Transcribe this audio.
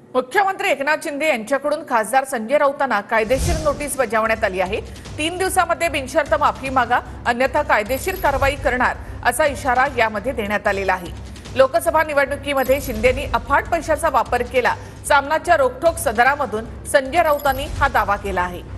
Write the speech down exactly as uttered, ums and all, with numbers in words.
मुख्यमंत्री एकनाथ शिंदे यांच्याकडून खासदार संजय राऊतांना कायदेशीर नोटीस बजावण्यात आली आहे। तीन दिवसांमध्ये बिनशर्त माफी मागा, अन्यथा कायदेशीर कारवाई करणार असा इशारा यामध्ये देण्यात आलेला आहे। लोकसभा निवडणुकीमध्ये शिंदेंनी अफाट पैशाचा वापर केला, सामनाच्या रोखठोक सदरामधून संजय राऊतांनी हा दावा केला आहे।